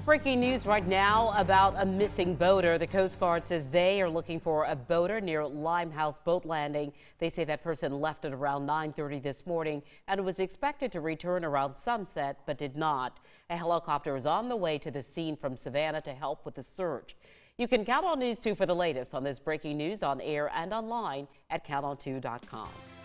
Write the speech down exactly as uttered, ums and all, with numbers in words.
Breaking news right now about a missing boater. The Coast Guard says they are looking for a boater near Limehouse Boat landing. They say that person left at around nine thirty this morning and was expected to return around sunset, but did not. A helicopter is on the way to the scene from Savannah to help with the search. You can count on News two for the latest on this breaking news on air and online at count on two dot com.